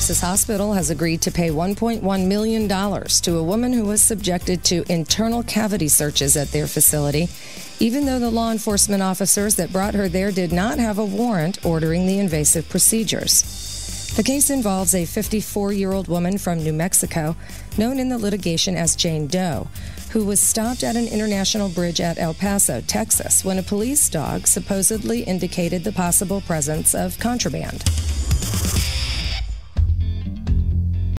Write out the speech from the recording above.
Texas hospital has agreed to pay $1.1 million to a woman who was subjected to internal cavity searches at their facility, even though the law enforcement officers that brought her there did not have a warrant ordering the invasive procedures. The case involves a 54-year-old woman from New Mexico, known in the litigation as Jane Doe, who was stopped at an international bridge at El Paso, Texas, when a police dog supposedly indicated the possible presence of contraband.